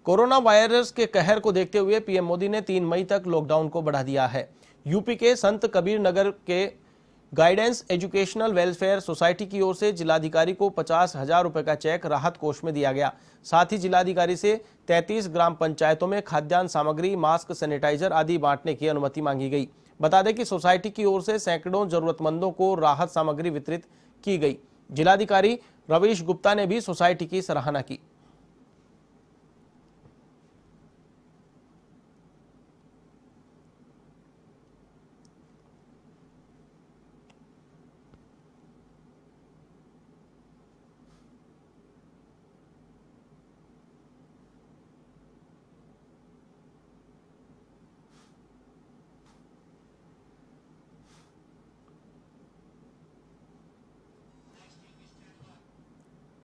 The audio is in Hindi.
कोरोना वायरस के कहर को देखते हुए पीएम मोदी ने 3 मई तक लॉकडाउन को बढ़ा दिया है। यूपी के संत कबीर नगर के गाइडेंस एजुकेशनल वेलफेयर सोसाइटी की ओर से जिलाधिकारी को 50,000 रुपए का चेक राहत कोष में दिया गया। साथ ही जिलाधिकारी से 33 ग्राम पंचायतों में खाद्यान्न सामग्री, मास्क, सैनिटाइजर आदि बांटने की अनुमति मांगी गई। बता दें कि सोसाइटी की ओर से सैकड़ों जरूरतमंदों को राहत सामग्री वितरित की गई। जिलाधिकारी रवीश गुप्ता ने भी सोसाइटी की सराहना की।